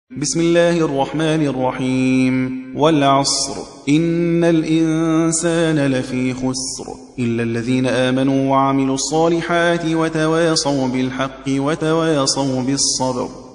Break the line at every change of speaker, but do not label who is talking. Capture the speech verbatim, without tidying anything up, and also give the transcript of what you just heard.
بسم الله الرحمن الرحيم والعصر إن الإنسان لفي خسر إلا الذين آمنوا وعملوا الصالحات وتواصوا بالحق وتواصوا بالصبر